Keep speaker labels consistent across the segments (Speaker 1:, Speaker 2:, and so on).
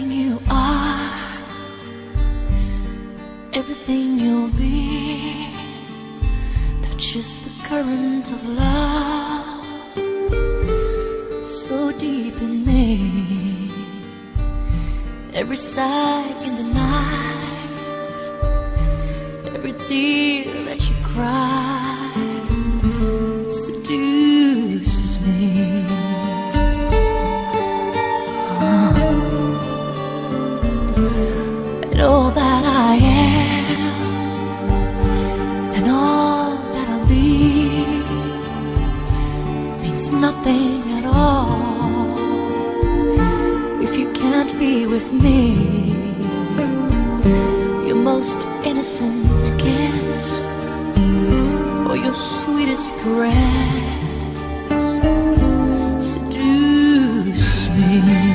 Speaker 1: Everything you are, everything you'll be, touches the current of love so deep in me. Every sigh in the night, every tear that you cry seduces me. And all that I am and all that I'll be means nothing at all if you can't be with me. Your most innocent kiss or your sweetest caress seduces me.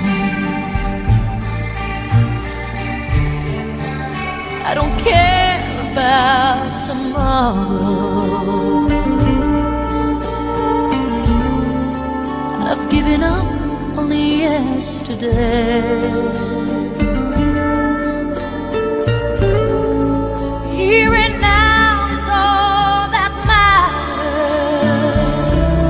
Speaker 1: I don't care about tomorrow. I've given up on yesterday. Here and now is all that matters.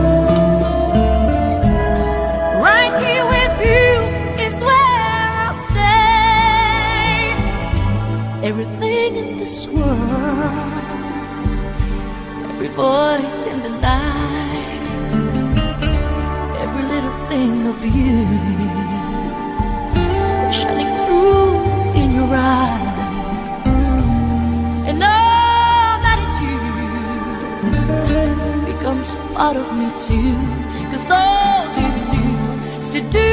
Speaker 1: Right here with you is where I'll stay. Everything in this world, every voice in the night, every little thing of beauty shining through in your eyes, and all that is you becomes part of me too, 'cause all you do seduce